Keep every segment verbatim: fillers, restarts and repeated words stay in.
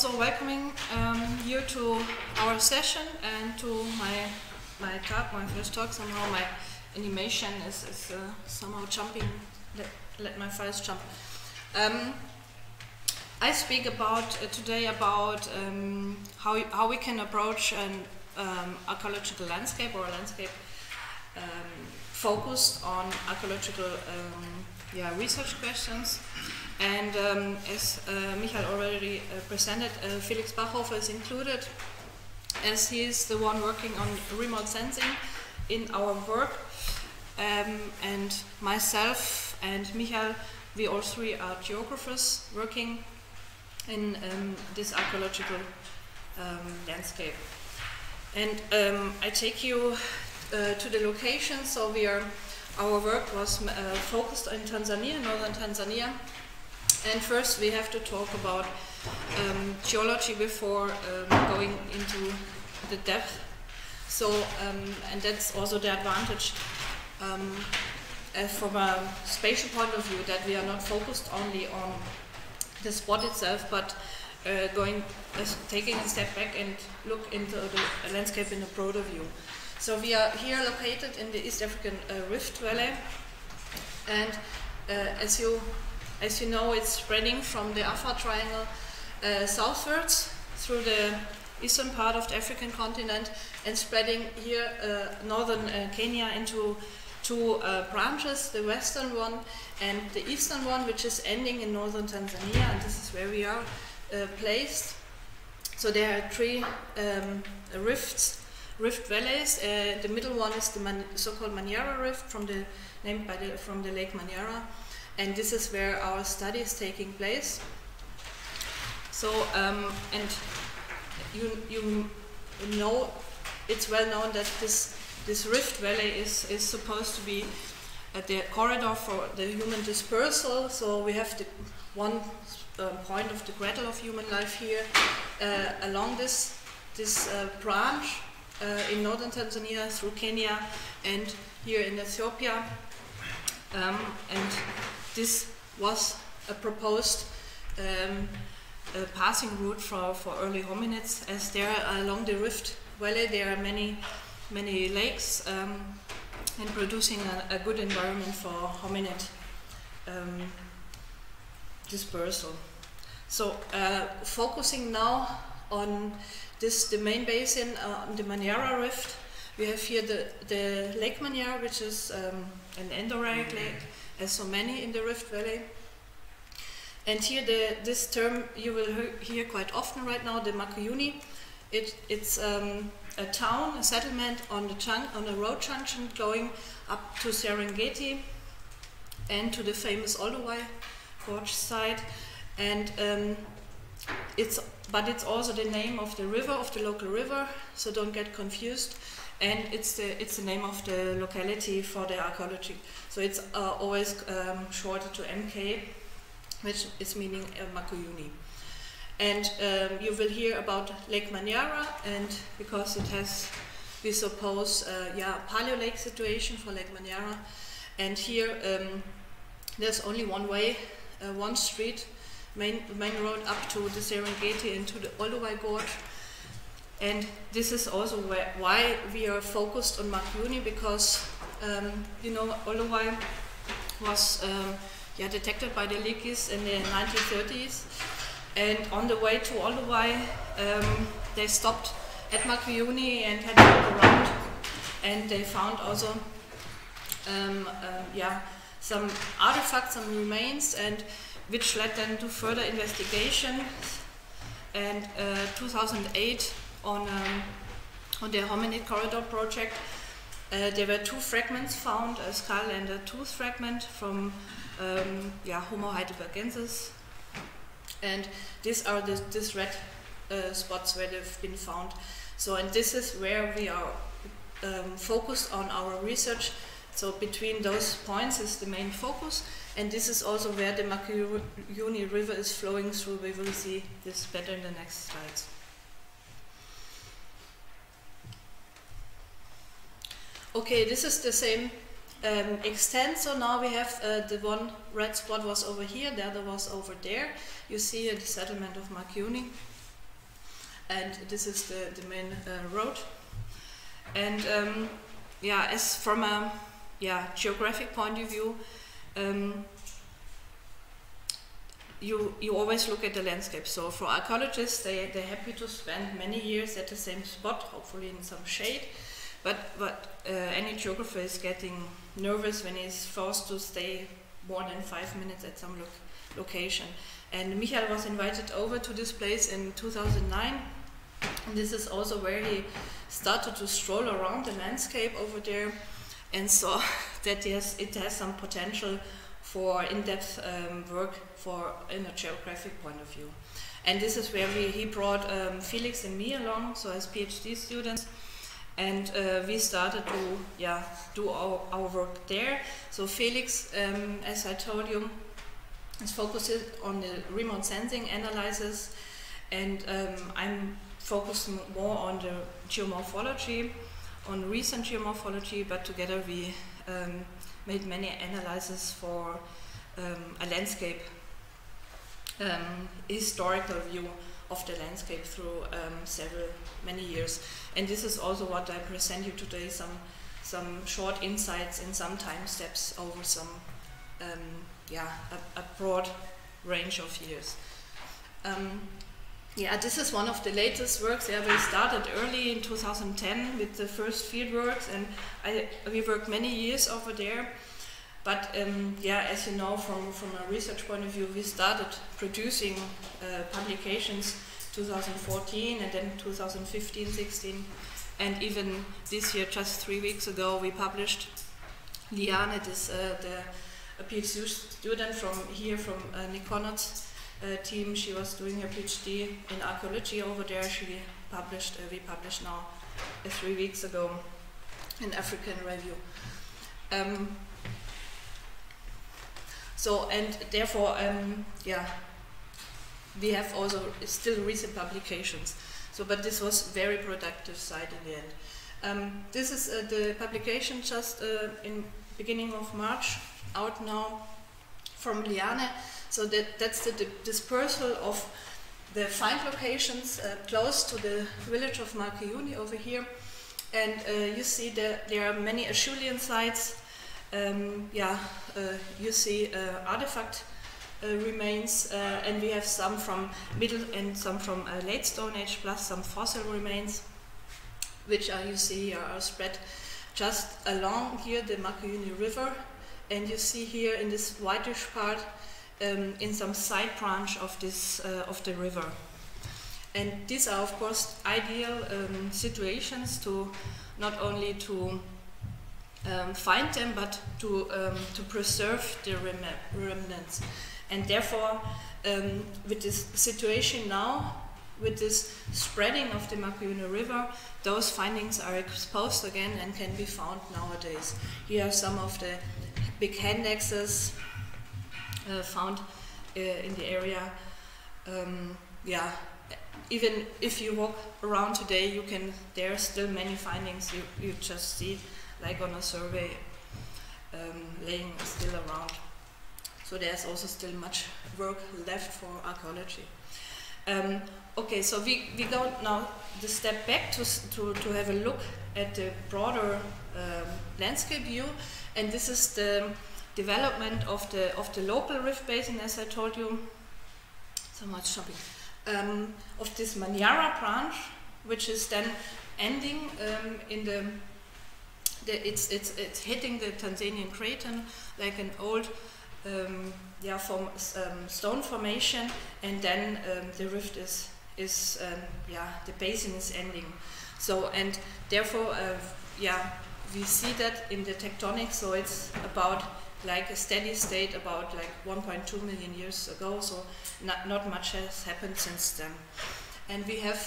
also welcoming um, you to our session and to my my talk, my first talk. Somehow my animation is, is uh, somehow jumping. Let, let my files jump. Um, I speak about uh, today about um, how how we can approach an um, archaeological landscape or a landscape um, focused on archaeological um, yeah research questions. And um, as uh, Michael already uh, presented, uh, Felix Bachhofer is included, as he is the one working on remote sensing in our work. Um, and myself and Michael, we all three are geographers working in um, this archaeological um, landscape. And um, I take you uh, to the location. So we are, our work was uh, focused in Tanzania, northern Tanzania. And first we have to talk about um, geology before um, going into the depth. So, um, and that's also the advantage um, uh, from a spatial point of view, that we are not focused only on the spot itself, but uh, going, uh, taking a step back and look into the landscape in a broader view. So we are here located in the East African uh, Rift Valley, and uh, as you As you know, it's spreading from the Afar Triangle uh, southwards through the eastern part of the African continent and spreading here uh, northern uh, Kenya into two uh, branches, the western one and the eastern one, which is ending in northern Tanzania, and this is where we are uh, placed. So there are three um, rifts, rift valleys. Uh, the middle one is the Man so-called Manyara Rift, from the, named by the, from the Lake Manyara. And this is where our study is taking place. So, um, and you, you know, it's well known that this, this rift valley is, is supposed to be at the corridor for the human dispersal. So we have the one uh, point of the cradle of human life here uh, along this, this uh, branch uh, in northern Tanzania through Kenya and here in Ethiopia. Um, and this was a proposed um, a passing route for, for early hominids, as there along the Rift Valley there are many, many lakes um, and producing a, a good environment for hominid um, dispersal. So uh, focusing now on this, the main basin, uh, on the Manyara Rift, we have here the, the Lake Manyara, which is um, an endorheic lake, as so many in the Rift Valley. And here the, this term you will hear quite often right now, the Makuyuni. It, it's um, a town, a settlement on, the jun on a road junction going up to Serengeti and to the famous Olduvai Gorge site. And um, it's, but it's also the name of the river, of the local river, so don't get confused. And it's the, it's the name of the locality for the archaeology. So it's uh, always um, shorted to M K, which is meaning uh, Makuyuni. And um, you will hear about Lake Manyara, and because it has, we suppose, uh, yeah, paleo lake situation for Lake Manyara. And here um, there's only one way, uh, one street, main, main road up to the Serengeti and to the Olduvai Gorge. And this is also where, why we are focused on Makuyuni, because um, you know, Olduvai was um, yeah, detected by the Leakeys in the nineteen thirties, and on the way to Olduvai um, they stopped at Makuyuni and had a look around, and they found also um, uh, yeah, some artifacts, some remains, and which led them to further investigation. And uh, two thousand eight, on, um, on the Hominid Corridor project, uh, there were two fragments found, a skull and a tooth fragment from um, yeah, Homo heidelbergensis. And these are the these red uh, spots where they've been found. So, and this is where we are um, focused on our research. So between those points is the main focus, and this is also where the Makuyuni River is flowing through. We will see this better in the next slides. Okay, this is the same um, extent. So now we have uh, the one red spot was over here, the other was over there. You see uh, the settlement of Makuyuni. and this is the, the main uh, road. And um, yeah, as from a yeah geographic point of view, um, you you always look at the landscape. So for archaeologists, they they're happy to spend many years at the same spot, hopefully in some shade. But but uh, any geographer is getting nervous when he's forced to stay more than five minutes at some lo location. And Michael was invited over to this place in two thousand nine, and this is also where he started to stroll around the landscape over there, and saw that yes, it has some potential for in-depth um, work for in a geographic point of view. And this is where we, he brought um, Felix and me along, so as PhD students. And uh, we started to yeah, do our, our work there. So Felix, um, as I told you, is focused on the remote sensing analysis, and um, I'm focusing more on the geomorphology, on recent geomorphology, but together we um, made many analyses for um, a landscape, um, historical view of the landscape through um, several, many years. And this is also what I present you today, some, some short insights in some time steps over some, um, yeah, a, a broad range of years. Um, yeah, this is one of the latest works. Yeah, we started early in two thousand ten with the first field works, and I, we worked many years over there. But um, yeah, as you know, from, from a research point of view, we started producing uh, publications two thousand fourteen and then two thousand fifteen, sixteen, and even this year, just three weeks ago, we published Liane, this uh, the a PhD student from here, from uh, Nick Connor's uh, team. She was doing her PhD in archaeology over there. She published, uh, we published now uh, three weeks ago in African Review. Um, So, and therefore, um, yeah, we have also still recent publications. So, but this was very productive side in the end. Um, this is uh, the publication just uh, in beginning of March, out now from Liane. So that, that's the, the dispersal of the find locations uh, close to the village of Markiuni over here. And uh, you see that there are many Acheulean sites. Um, yeah, uh, you see uh, artifact uh, remains, uh, and we have some from Middle and some from uh, Late Stone Age, plus some fossil remains, which are, you see are, are spread just along here the Markiuni River, and you see here in this whitish part um, in some side branch of this uh, of the river. And these are of course ideal um, situations to not only to Um, find them, but to um, to preserve the rem remnants. And therefore, um, with this situation now, with this spreading of the Markiuni River, those findings are exposed again and can be found nowadays. Here are some of the big hand axes uh, found uh, in the area. Um, yeah, even if you walk around today, you can. There are still many findings you you just see, like on a survey, um, laying still around. So there's also still much work left for archaeology. Um, okay, so we, we go now the step back to, to, to have a look at the broader um, landscape view, and this is the development of the, of the local rift basin, as I told you, so much shopping, um, of this Manyara branch, which is then ending um, in the The, it's, it's, it's hitting the Tanzanian Craton like an old um, yeah, form, um, stone formation, and then um, the rift is, is um, yeah, the basin is ending. So, and therefore, uh, yeah, we see that in the tectonics, so it's about like a steady state about like one point two million years ago, so not, not much has happened since then. And we have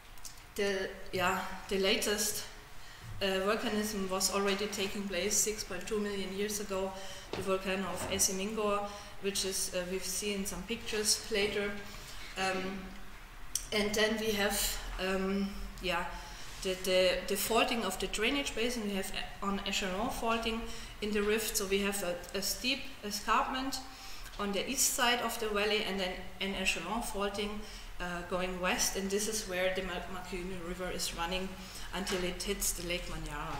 the, yeah, the latest Uh, volcanism was already taking place six point two million years ago, the volcano of Esimingor, which is, uh, we've seen some pictures later. Um, and then we have, um, yeah, the, the, the faulting of the drainage basin. We have on Echeron faulting in the rift, so we have a, a steep escarpment on the east side of the valley, and then an Echeron faulting uh, going west, and this is where the Macuyuni River is running until it hits the Lake Manyara.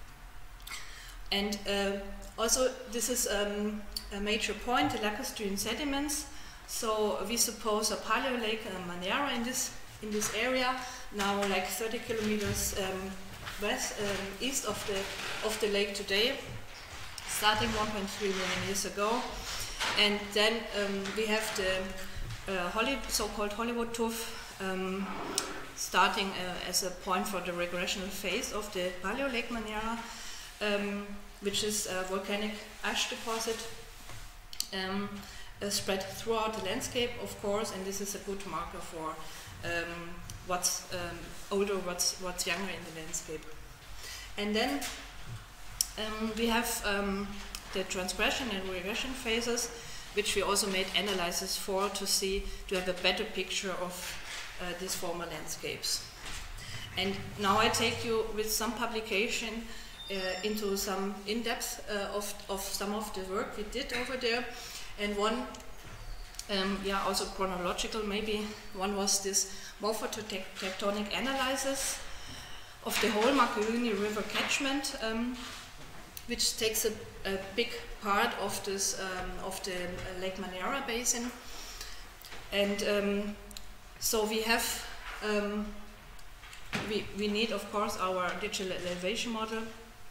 And uh, also this is um, a major point, the lacustrine sediments. So we suppose a paleo lake uh, Manyara in this in this area, now like thirty kilometers um, west um, east of the of the lake today, starting one point three million years ago. And then um, we have the uh, Holly, so-called Hollywood Tuff, um, starting uh, as a point for the regressional phase of the Paleo Lake Manyara, um, which is a volcanic ash deposit um, uh, spread throughout the landscape, of course, and this is a good marker for um, what's um, older, what's, what's younger in the landscape. And then um, we have um, the transgression and regression phases, which we also made analysis for to see, to have a better picture of uh, these former landscapes. And now I take you with some publication uh, into some in-depth uh, of, of some of the work we did over there. And one, um, yeah, also chronological maybe, one was this morphotectonic analysis of the whole Macuyuni River catchment, um, which takes a, a big part of this um, of the uh, Lake Manyara basin. And um, so we have um, we, we need, of course, our digital elevation model,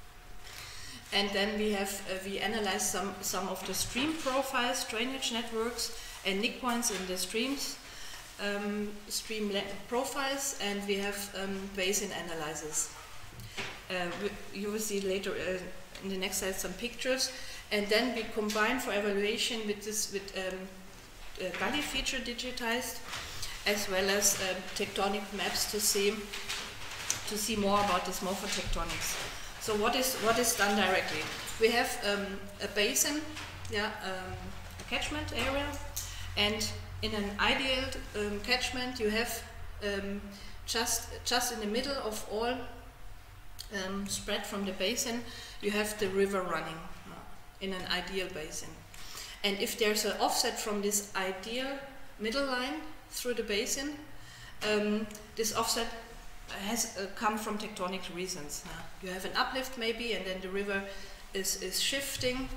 and then we have uh, we analyze some some of the stream profiles, drainage networks, and nick points in the streams, um, stream profiles, and we have um, basin analysis. Uh, we, you will see later uh, in the next slide some pictures, and then we combine for evaluation with this with um, uh, gully feature digitized, as well as uh, tectonic maps to see to see more about this morphotectonics. So what is what is done directly? We have um, a basin, yeah, um, a catchment area, and in an ideal um, catchment you have um, just just in the middle of all um, spread from the basin, you have the river running uh, in an ideal basin. And if there's an offset from this ideal middle line through the basin, um, this offset has uh, come from tectonic reasons. Uh, you have an uplift maybe, and then the river is, is shifting.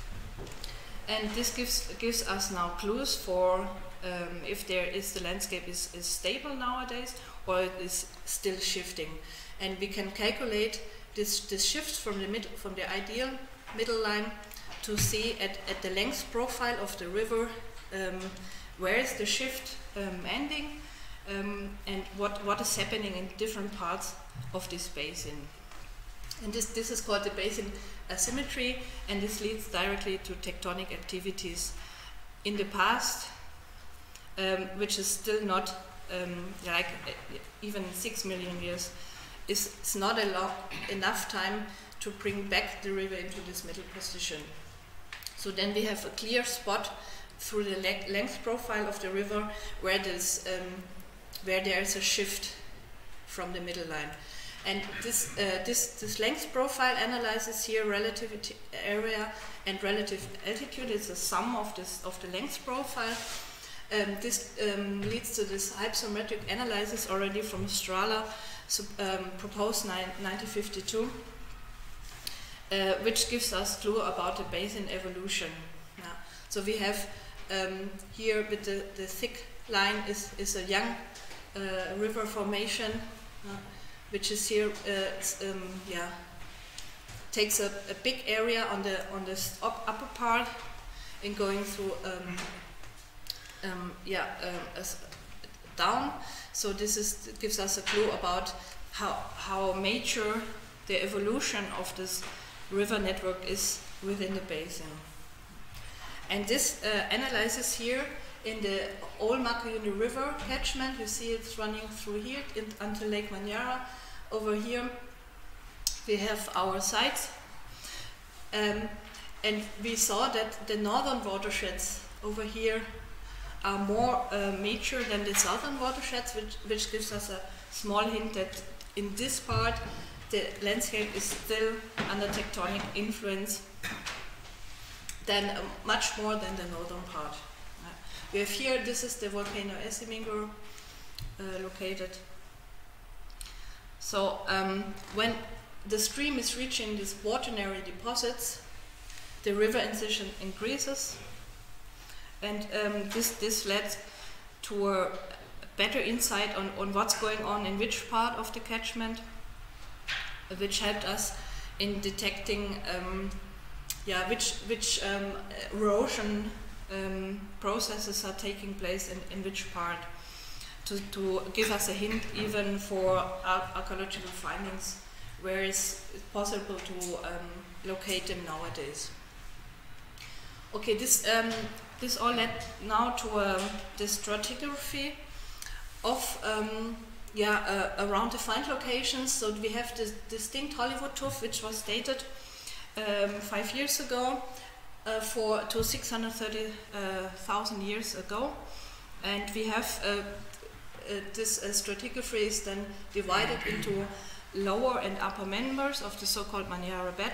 And this gives, gives us now clues for um, if there is the landscape is, is stable nowadays, or it is still shifting. And we can calculate this, this shift from the mid, from the ideal middle line to see at, at the length profile of the river um, where is the shift um, ending, um, and what, what is happening in different parts of this basin. And this, this is called the basin asymmetry, and this leads directly to tectonic activities in the past, um, which is still not um, like uh, even six million years. It's not a long, enough time to bring back the river into this middle position. So then we have a clear spot through the le length profile of the river where, this, um, where there is a shift from the middle line. And this, uh, this, this length profile analyzes here relative area and relative altitude. It's a sum of, this, of the length profile. Um, this um, leads to this hypsometric analysis already from Strahler, so, um, proposed in nineteen fifty-two, uh, which gives us clue about the basin evolution. Yeah. So we have um, here with the, the thick line is, is a young uh, river formation, uh, which is here, uh, um, yeah, takes a, a big area on the on the up, upper part, and going through, um, um, yeah, uh, down. So this is gives us a clue about how how mature the evolution of this river network is within the basin. And this uh, analysis here in the old Macuyuni River catchment, you see it's running through here in, until Lake Manyara. Over here we have our sites, um, and we saw that the northern watersheds over here are more uh, mature than the southern watersheds, which, which gives us a small hint that in this part the landscape is still under tectonic influence than uh, much more than the northern part. Uh, we have here, this is the volcano Esimingo, uh, located. So um, when the stream is reaching these quaternary deposits, the river incision increases, and um, this, this led to a better insight on, on what's going on in which part of the catchment, which helped us in detecting um, yeah, which, which um, erosion um, processes are taking place in, in which part, to, to give us a hint even for ar archaeological findings where it's possible to um, locate them nowadays. Okay, this, um, this all led now to uh, the stratigraphy of um, yeah, uh, around the find locations. So we have this distinct Hollywood tuff, which was dated um, five years ago uh, for to six hundred thirty thousand uh, years ago, and we have uh, uh, this uh, stratigraphy is then divided into lower and upper members of the so-called Maniara bed.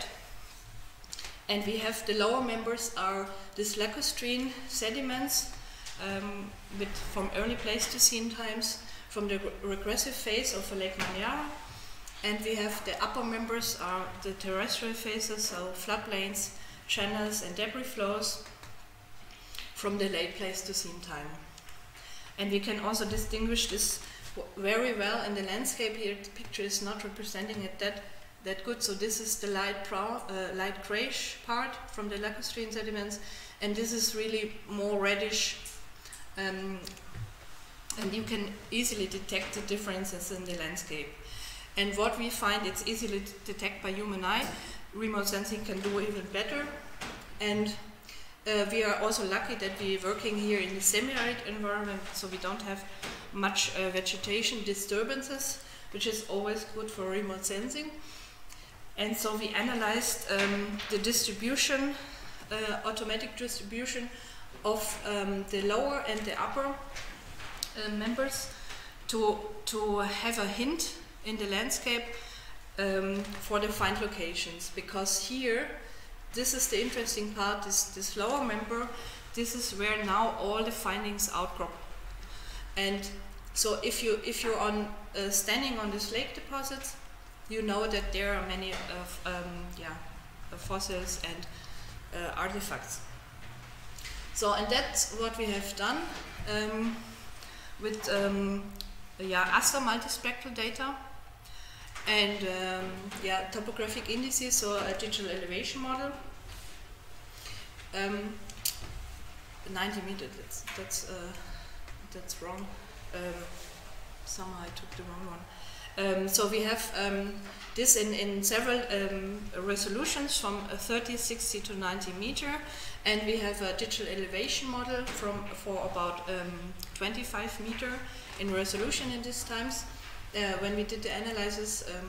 And we have the lower members are these lacustrine sediments um, with, from early Pleistocene times, from the regressive phase of Lake Maniara. And we have the upper members are the terrestrial phases, so floodplains, channels and debris flows from the late Pleistocene time. And we can also distinguish this very well in the landscape here. The picture is not representing it that that good. So this is the light brown, uh, light grayish part from the lacustrine sediments, and this is really more reddish. Um, and you can easily detect the differences in the landscape. And what we find, it's easily detected by human eye. Remote sensing can do even better. And uh, we are also lucky that we're working here in a semi-arid environment, so we don't have much uh, vegetation disturbances, which is always good for remote sensing. And so we analyzed um, the distribution, uh, automatic distribution of um, the lower and the upper uh, members to, to have a hint in the landscape um, for the find locations. Because here, this is the interesting part, this, this lower member, this is where now all the findings outcrop. And so if, you, if you're on, uh, standing on this lake deposits, you know that there are many of um, yeah, fossils and uh, artifacts. So, and that's what we have done um, with um, yeah, ASTRA multispectral data and um, yeah, topographic indices, so a digital elevation model. Um, ninety meters, that's, that's, uh, that's wrong. Um, somehow I took the wrong one. Um, so we have um, this in, in several um, resolutions from thirty, sixty to ninety meter, and we have a digital elevation model from for about um, twenty-five meter in resolution in these times. Uh, when we did the analysis um,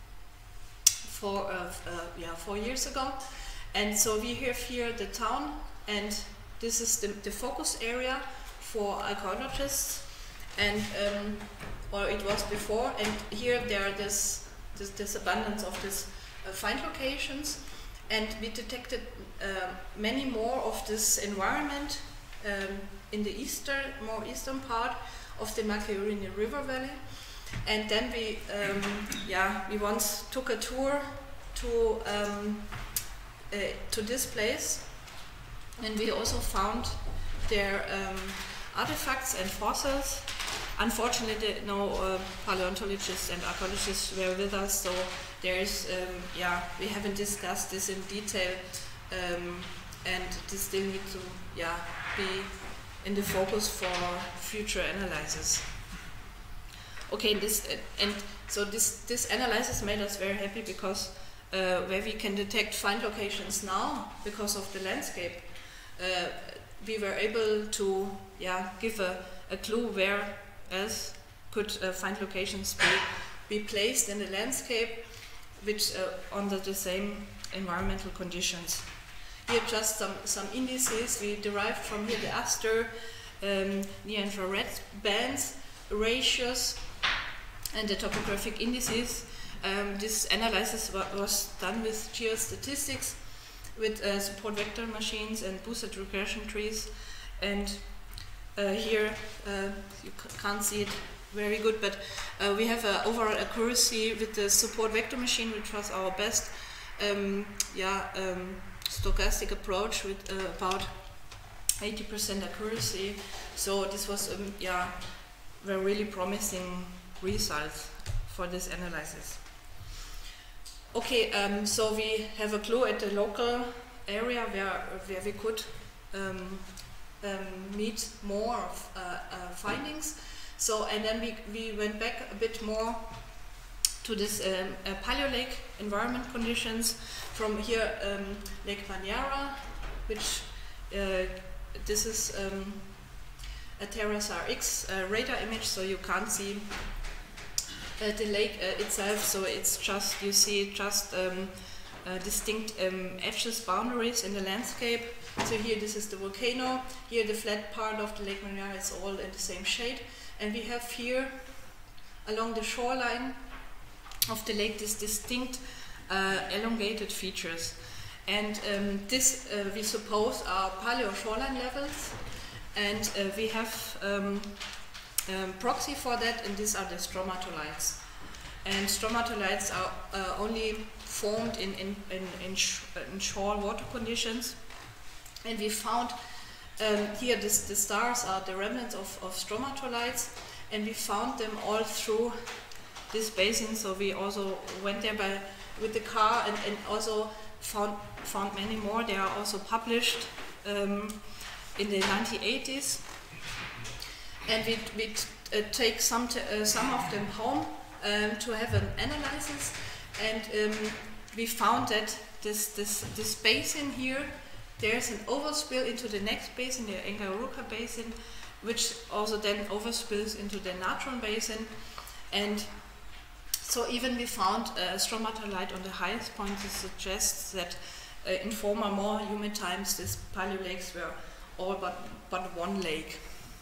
for uh, uh, yeah four years ago, and so we have here the town, and this is the, the focus area for archaeologists, and um, or it was before, and here there are this, this, this abundance of these uh, find locations, and we detected uh, many more of this environment um, in the eastern, more eastern part of the Macchiarini River Valley, and then we, um, yeah, we once took a tour to um, uh, to this place, and we also found there um, artifacts and fossils. Unfortunately, no uh, paleontologists and archaeologists were with us, so there is, um, yeah, we haven't discussed this in detail, um, and this still need to, yeah, be in the focus for future analysis. Okay, this uh, and so this this analysis made us very happy because uh, where we can detect find locations now because of the landscape, uh, we were able to, yeah, give a, a clue where else could uh, find locations be, be placed in the landscape which uh, under the same environmental conditions. Here just some, some indices we derived from here, the ASTER, um, near-infrared bands, ratios, and the topographic indices. Um, this analysis wa was done with geostatistics, with uh, support vector machines and boosted regression trees, and Uh, here uh, you c can't see it very good, but uh, we have an overall accuracy with the support vector machine, which was our best um, yeah, um, stochastic approach with uh, about eighty percent accuracy. So this was um, yeah, were really promising results for this analysis. Okay, um, so we have a clue at the local area where where we could um, um, meet more of uh, uh, findings. So, and then we, we went back a bit more to this um, uh, Paleo Lake environment conditions from here, um, Lake Manyara, which uh, this is um, a TerraSAR X uh, radar image, so you can't see uh, the lake uh, itself, so it's just, you see just um, uh, distinct um, edges, boundaries in the landscape. So here this is the volcano, here the flat part of the Lake Manyara is all in the same shade. And we have here, along the shoreline of the lake, these distinct uh, elongated features. And um, this, uh, we suppose, are paleo shoreline levels. And uh, we have um, um, proxy for that, and these are the stromatolites. And stromatolites are uh, only formed in, in, in, in, sh in shore water conditions. And we found Um, here this, the stars are the remnants of, of stromatolites, and we found them all through this basin. So we also went there by, with the car and, and also found, found many more. They are also published um, in the nineteen eighties. And we, we uh, take some, t uh, some of them home um, to have an analysis. And um, we found that this, this, this basin here, there's an overspill into the next basin, the Engaruka basin, which also then overspills into the Natron basin. And so even we found a stromatolite on the highest point. This suggests that uh, in former more humid times these paleo lakes were all but, but one lake.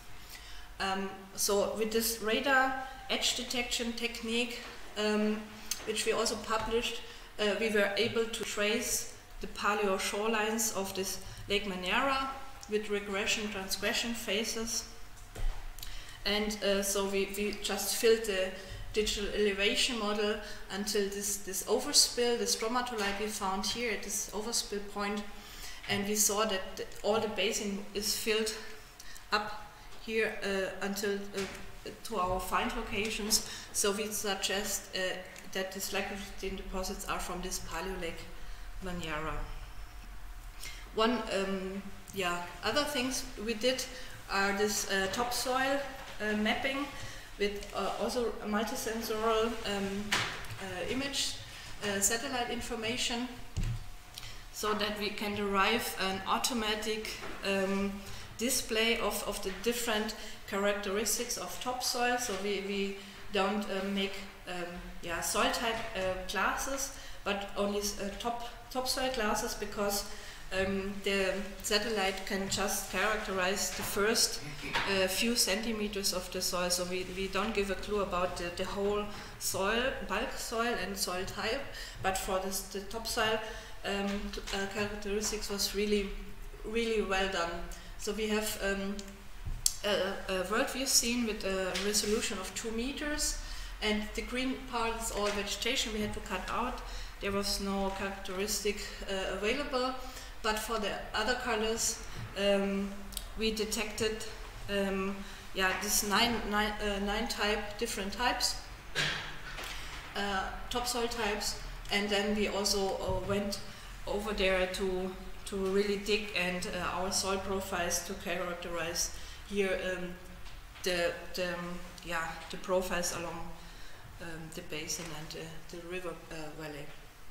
Um, so with this radar edge detection technique, um, which we also published, uh, we were able to trace the paleo shorelines of this Lake Manyara with regression transgression phases. And uh, so we, we just filled the digital elevation model until this, this overspill, the stromatolite we found here at this overspill point, and we saw that the, all the basin is filled up here uh, until uh, to our find locations. So we suggest uh, that the Slack-Christine deposits are from this Paleo Lake Manyara. One um, yeah, other things we did are this uh, topsoil uh, mapping with uh, also multisensorial um, uh, image uh, satellite information, so that we can derive an automatic um, display of, of the different characteristics of topsoil. So we, we don't uh, make um, yeah, soil type uh, classes, but only uh, top topsoil classes, because um, the satellite can just characterize the first uh, few centimeters of the soil. So we, we don't give a clue about the, the whole soil, bulk soil and soil type, but for this, the topsoil um, uh, characteristics was really, really well done. So we have um, a, a world view scene with a resolution of two meters, and the green part is all vegetation we had to cut out. There was no characteristic uh, available, but for the other colors um, we detected um, yeah, this nine, nine, uh, nine type, different types, uh, topsoil types, and then we also uh, went over there to, to really dig and uh, our soil profiles to characterize here um, the, the, um, yeah, the profiles along um, the basin and uh, the river uh, valley.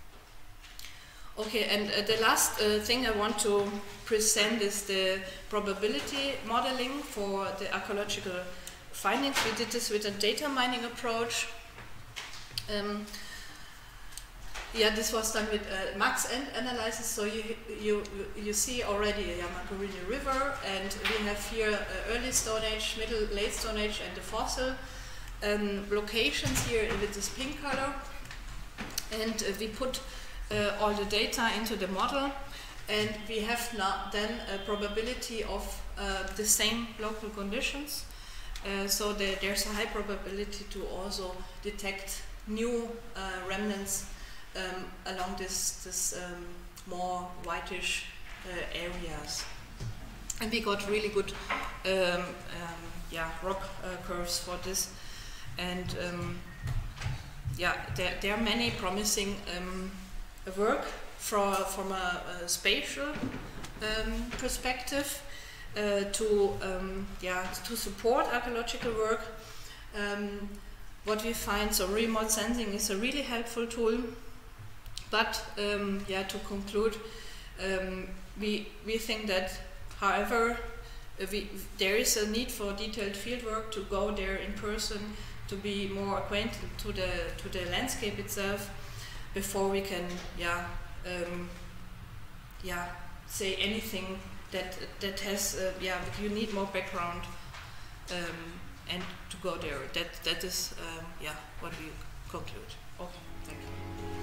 Okay, and uh, the last uh, thing I want to present is the probability modeling for the archaeological findings. We did this with a data mining approach. Um, yeah, this was done with uh, max end analysis. So you, you, you see already a Yamagurini River, and we have here uh, early Stone Age, middle, late Stone Age, and the fossil um, locations here with this pink color. And uh, we put Uh, all the data into the model, and we have now then a probability of uh, the same local conditions, Uh, so there, there's a high probability to also detect new uh, remnants um, along this, this um, more whitish uh, areas. And we got really good um, um, yeah, rock uh, curves for this. And um, yeah, there, there are many promising um, work for, from a, a spatial um, perspective uh, to um, yeah to support archaeological work. Um, what we find, so remote sensing is a really helpful tool. But um, yeah, to conclude, um, we we think that, however, uh, we, there is a need for detailed fieldwork, to go there in person, to be more acquainted to the to the landscape itself, before we can yeah um, yeah say anything that that has uh, yeah. But you need more background um, and to go there. That that is um, yeah what we conclude. Okay, thank you.